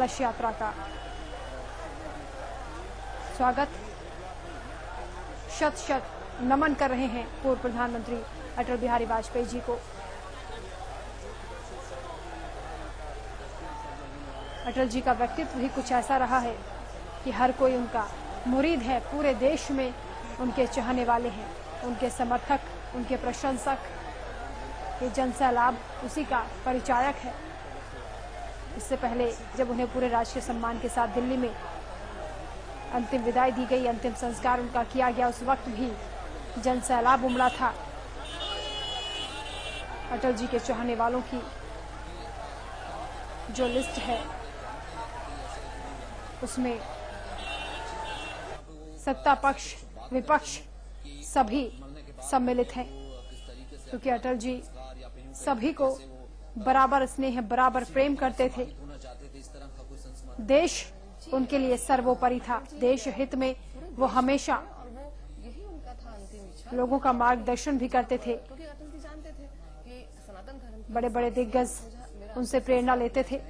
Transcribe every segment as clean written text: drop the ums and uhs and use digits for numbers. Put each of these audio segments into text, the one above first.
कलश यात्रा का स्वागत। शत शत नमन कर रहे हैं पूर्व प्रधानमंत्री अटल बिहारी वाजपेयी जी को। अटल जी का व्यक्तित्व ही कुछ ऐसा रहा है कि हर कोई उनका मुरीद है। पूरे देश में उनके चाहने वाले हैं, उनके समर्थक, उनके प्रशंसक। ये जनसैलाब उसी का परिचायक है। इससे पहले जब उन्हें पूरे राष्ट्रीय सम्मान के साथ दिल्ली में अंतिम विदाई दी गई, अंतिम संस्कार उनका किया गया, उस वक्त भी जनसैलाब उमड़ा था। अटल जी के चाहने वालों की जो लिस्ट है उसमें सत्ता पक्ष, विपक्ष सभी सम्मिलित हैं, क्योंकि अटल जी सभी को बराबर स्नेह, बराबर प्रेम करते थे। देश उनके लिए सर्वोपरि था। देश हित में वो हमेशा लोगों का मार्गदर्शन भी करते थे। बड़े बड़े दिग्गज उनसे प्रेरणा लेते थे।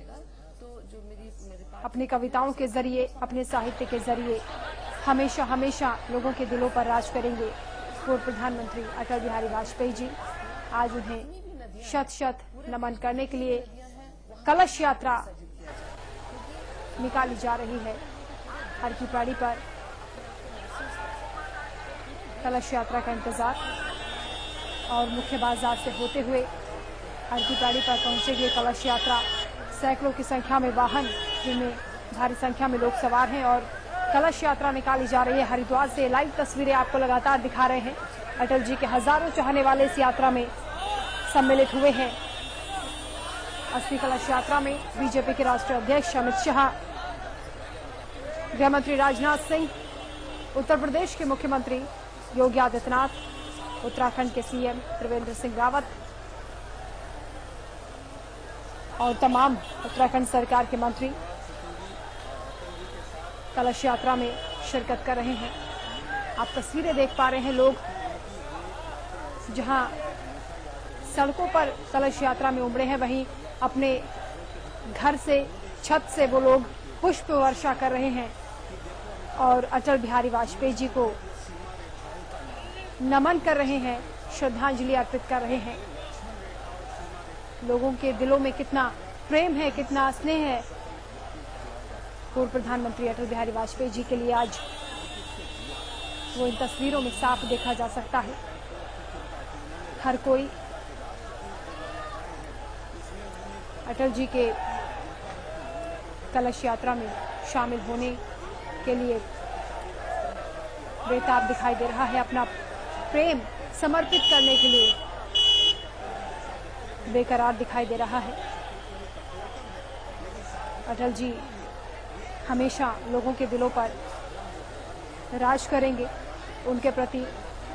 अपनी कविताओं के जरिए, अपने साहित्य के जरिए हमेशा हमेशा लोगों के दिलों पर राज करेंगे पूर्व प्रधानमंत्री अटल बिहारी वाजपेयी जी। आज उन्हें शत शत नमन करने के लिए कलश यात्रा निकाली जा रही है। हर की पैड़ी पर कलश यात्रा का इंतजार और मुख्य बाजार से होते हुए हर की पैड़ी पर पहुंचेगी कलश यात्रा। सैकड़ों की संख्या में वाहन, जिनमें भारी संख्या में लोग सवार हैं, और कलश यात्रा निकाली जा रही है हरिद्वार से। लाइव तस्वीरें आपको लगातार दिखा रहे हैं। अटल जी के हजारों चाहने वाले इस यात्रा में सम्मिलित हुए हैं। अस्थि कलश यात्रा में बीजेपी के राष्ट्रीय अध्यक्ष अमित शाह, गृह मंत्री राजनाथ सिंह, उत्तर प्रदेश के मुख्यमंत्री योगी आदित्यनाथ, उत्तराखंड के सीएम त्रिवेंद्र सिंह रावत और तमाम उत्तराखंड सरकार के मंत्री कलश यात्रा में शिरकत कर रहे हैं। आप तस्वीरें देख पा रहे हैं। लोग जहां सड़कों पर कलश यात्रा में उमड़े हैं, वहीं अपने घर से, छत से वो लोग पुष्प वर्षा कर रहे हैं और अटल बिहारी वाजपेयी जी को नमन कर रहे हैं, श्रद्धांजलि अर्पित कर रहे हैं। लोगों के दिलों में कितना प्रेम है, कितना स्नेह है पूर्व प्रधानमंत्री अटल बिहारी वाजपेयी जी के लिए, आज वो इन तस्वीरों में साफ देखा जा सकता है। हर कोई अटल जी के कलश यात्रा में शामिल होने के लिए बेताब दिखाई दे रहा है। अपना प्रेम समर्पित करने के लिए बेकरार दिखाई दे रहा है। अटल जी हमेशा लोगों के दिलों पर राज करेंगे। उनके प्रति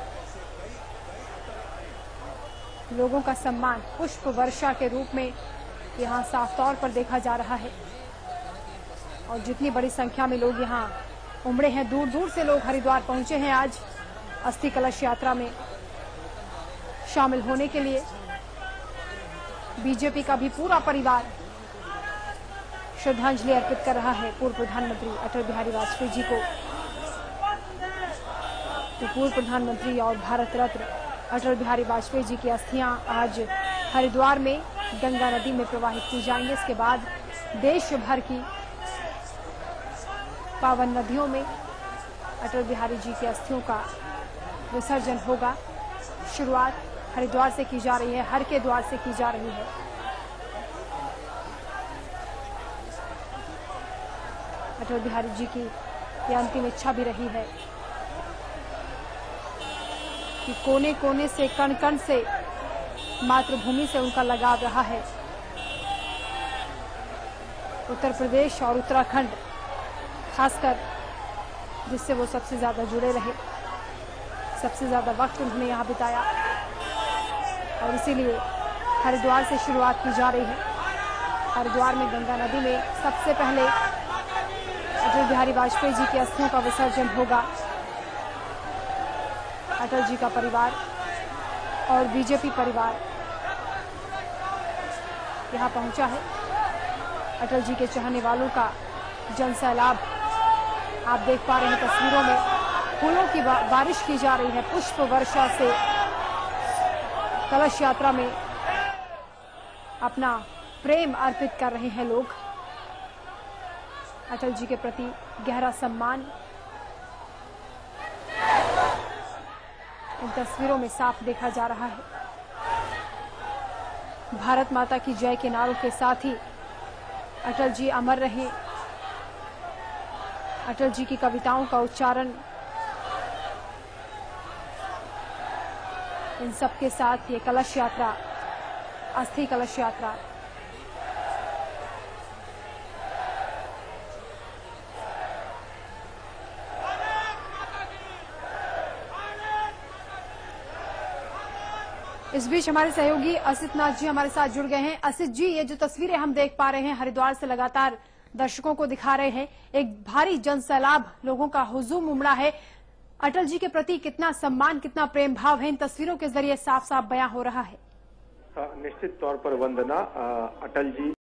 लोगों का सम्मान पुष्प वर्षा के रूप में यहाँ साफ तौर पर देखा जा रहा है। और जितनी बड़ी संख्या में लोग यहाँ उमड़े हैं, दूर दूर से लोग हरिद्वार पहुंचे हैं आज अस्थि कलश यात्रा में शामिल होने के लिए। बीजेपी का भी पूरा परिवार श्रद्धांजलि अर्पित कर रहा है पूर्व प्रधानमंत्री अटल बिहारी वाजपेयी जी को। तो पूर्व प्रधानमंत्री और भारत रत्न अटल बिहारी वाजपेयी जी की अस्थियां आज हरिद्वार में गंगा नदी में प्रवाहित की जाएंगी। इसके बाद देश भर की पावन नदियों में अटल बिहारी जी की अस्थियों का विसर्जन होगा। शुरुआत हरिद्वार से की जा रही है, हर के द्वार से की जा रही है। अटल बिहारी जी की यह अंतिम इच्छा भी रही है कि कोने कोने से, कण कण से मातृभूमि से उनका लगाव रहा है। उत्तर प्रदेश और उत्तराखंड खासकर, जिससे वो सबसे ज्यादा जुड़े रहे, सबसे ज्यादा वक्त उन्होंने यहाँ बिताया, और इसीलिए हरिद्वार से शुरुआत की जा रही है। हरिद्वार में गंगा नदी में सबसे पहले अटल बिहारी वाजपेयी जी की अस्थियों का विसर्जन होगा। अटल जी का परिवार और बीजेपी परिवार यहाँ पहुंचा है। अटल जी के चाहने वालों का जन सैलाब आप देख पा रहे हैं तस्वीरों में। फूलों की बारिश की जा रही है, पुष्प वर्षा से कलश यात्रा में अपना प्रेम अर्पित कर रहे हैं लोग। अटल जी के प्रति गहरा सम्मान इन तस्वीरों में साफ देखा जा रहा है। भारत माता की जय के नारों के साथ ही अटल जी अमर रहे। अटल जी की कविताओं का उच्चारण इन सब के साथ ये कलश यात्रा, अस्थि कलश यात्रा इस बीच हमारे सहयोगी असित नाथ जी हमारे साथ जुड़ गए हैं। असित जी, ये जो तस्वीरें हम देख पा रहे हैं हरिद्वार से लगातार दर्शकों को दिखा रहे हैं, एक भारी जन सैलाब लोगों का हुजूम उमड़ा है। अटल जी के प्रति कितना सम्मान, कितना प्रेम भाव है इन तस्वीरों के जरिए साफ साफ बयां हो रहा है। निश्चित तौर पर वंदना, अटल जी